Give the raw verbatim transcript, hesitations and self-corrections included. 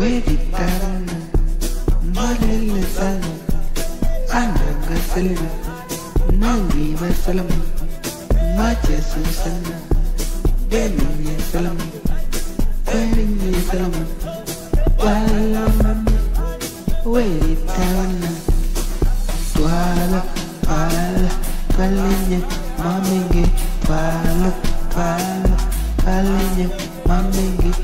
wedi tarana malele sana anaga selena nangi basalam macha susana beni salam beni salam wala mama wedi tarana swala pala palinya mamenge pala pala palinya mamenge